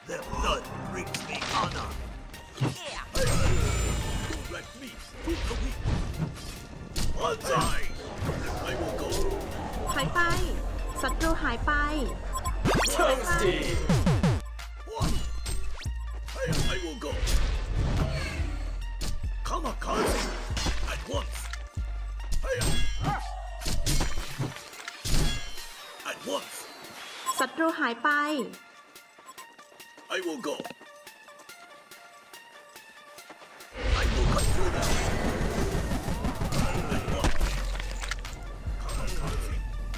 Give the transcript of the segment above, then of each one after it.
Their blood brings me honor. Direct me to the weak. Banzai! I will go. หายไปศัตรูหายไป Toasty! I will go. Kamikaze! At once. At once. ศัตรูหายไป I will go. I will cut through them. At once. Kamikaze.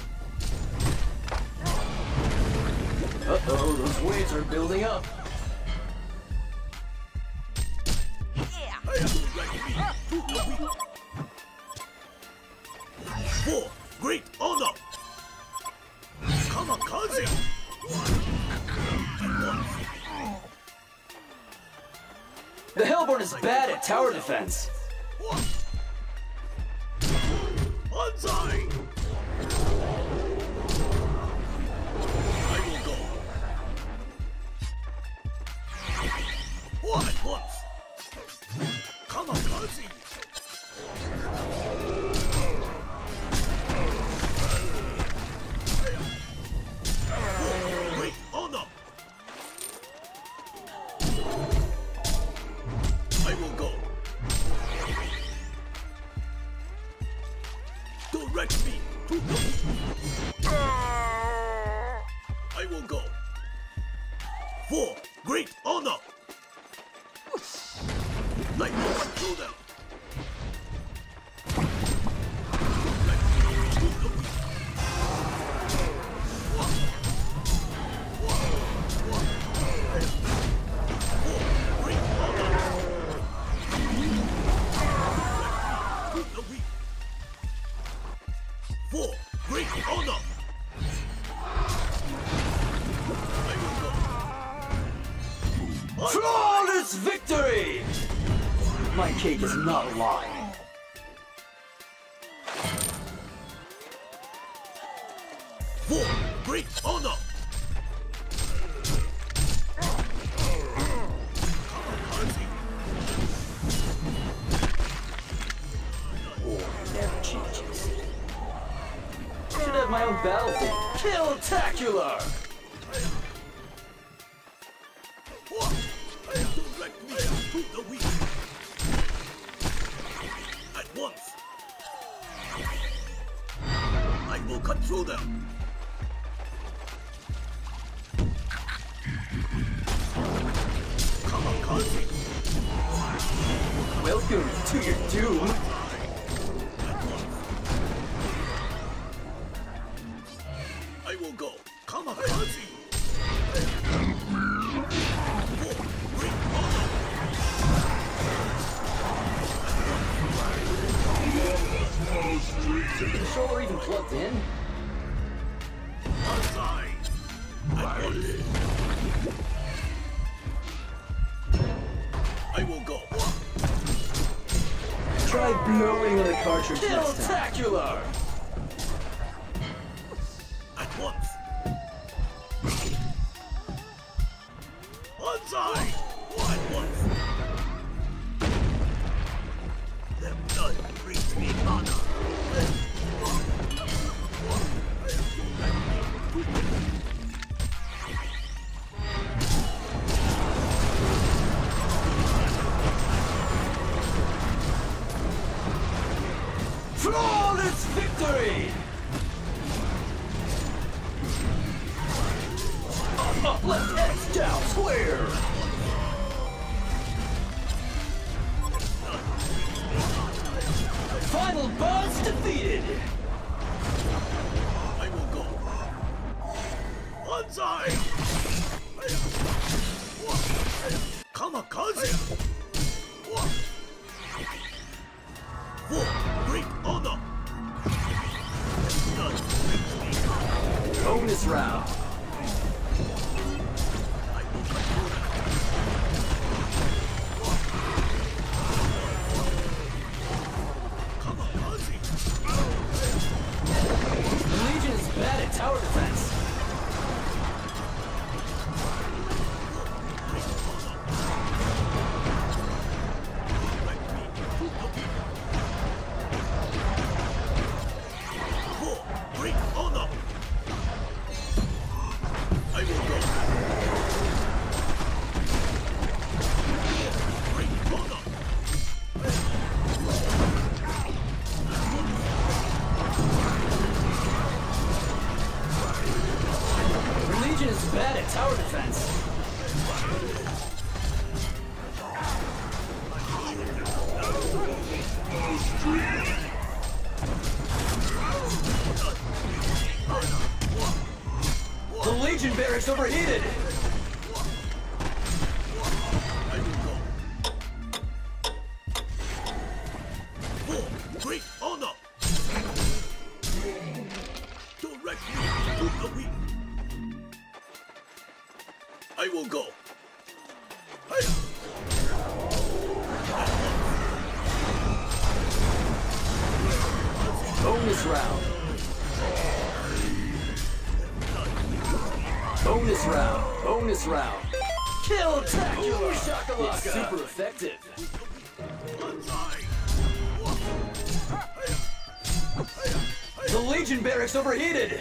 Uh-oh, those waves are building up. For great honor! Kamikaze! The Hellborn is bad at tower defense. Banzai! I will go. At once! Kamikaze! For great honor! I will go. Direct me to the I will go. For great honor! I will control them. For great honor! I will go. Flawless victory! My cake is not a lie. For great honor! War never changes. Should have my own battlefield. Kill-tacular! Direct me to the weak. At once. I will cut through them. Kamikaze. Welcome to your doom. I will go. Kamikaze. For great honor. Is the controller even plugged in? Banzai. At once. I will go. Try blowing on the cartridge next time. Kill-tacular! At once. Banzai. At once. Their blood brings me honor. Flawless victory! Up, left X, down, square! Final boss defeated! I will go. Banzai! Kamikaze! For great honor! Bonus round. I will control them. Kamikaze! The Legion is bad at tower defense. Legion barracks overheated! I will go. For great honor. Direct me to the weak. I will go. Hiya! Bonus round. Bonus round. Bonus round. Kill-tacular! It's super effective. The Legion barracks overheated!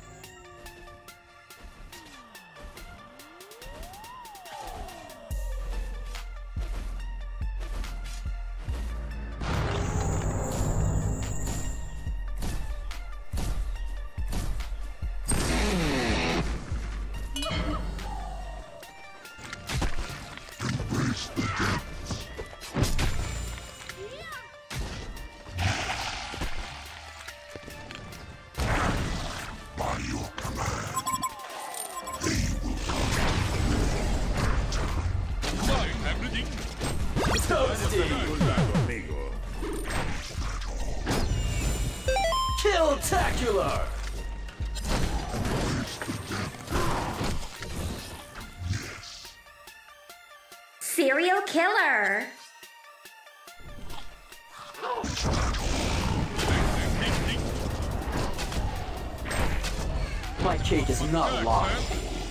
Kill-tacular! Serial killer. My cake is not locked.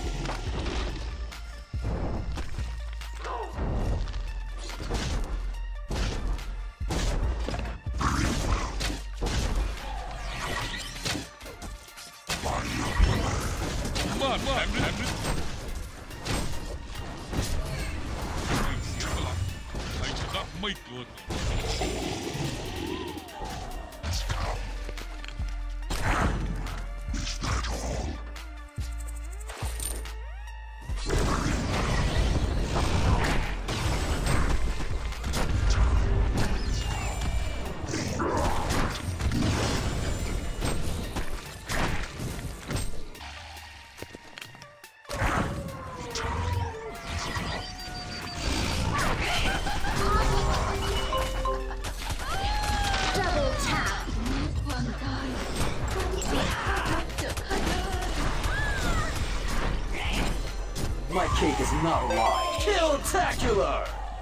My cake is not alive. Kill-tacular!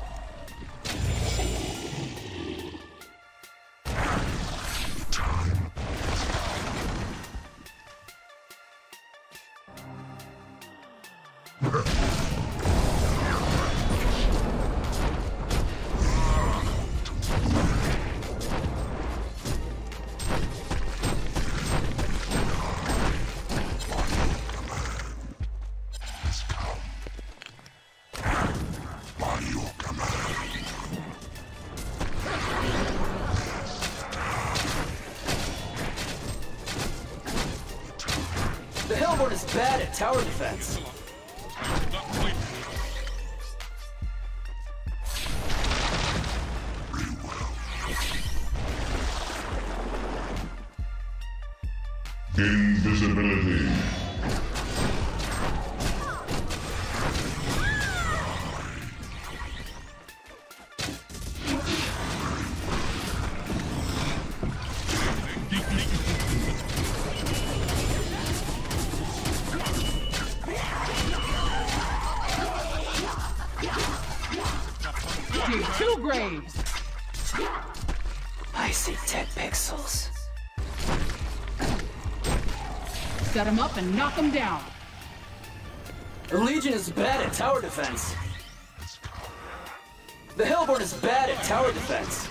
The Hellborn is bad at tower defense. Invisibility. Two graves. I see 10 pixels. Set him up and knock him down. The Legion is bad at tower defense. The Hellborn is bad at tower defense.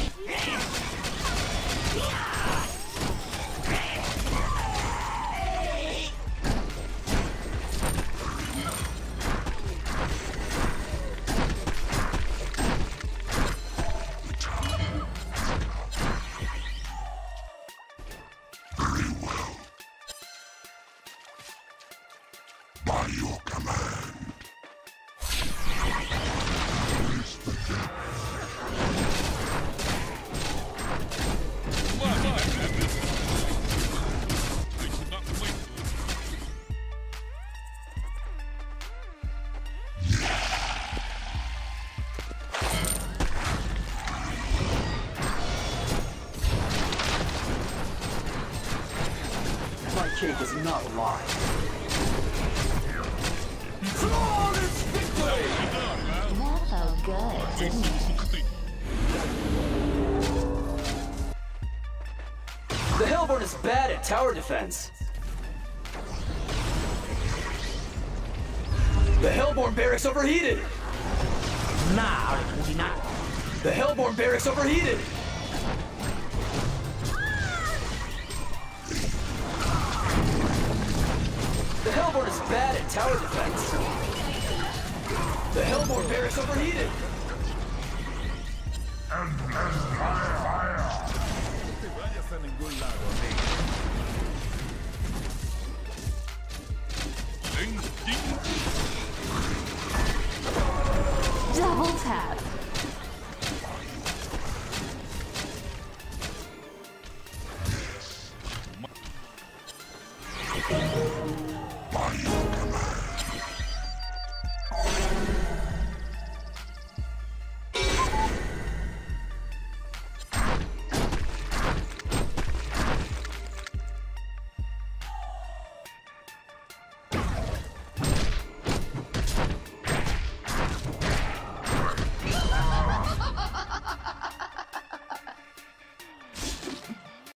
By your command. cake is not alive. Flawless victory! That felt good, didn't it? The Hellborn is bad at tower defense. The Hellborn barracks overheated. The Hellborn barracks overheated. The Hellborn is bad at tower defense. The Hellborn barracks overheated. An empire